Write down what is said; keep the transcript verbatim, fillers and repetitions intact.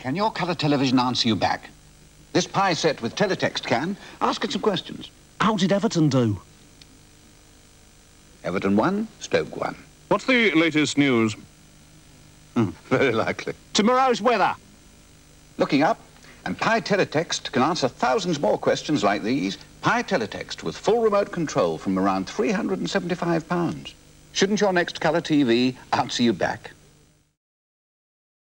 Can your colour television answer you back? This P Y E set with Teletext can. Ask it some questions. How did Everton do? Everton won, Stoke won. What's the latest news? Hmm, very likely. Tomorrow's weather. Looking up, and P Y E Teletext can answer thousands more questions like these. P Y E Teletext with full remote control from around three hundred and seventy-five pounds. Shouldn't your next colour T V answer you back?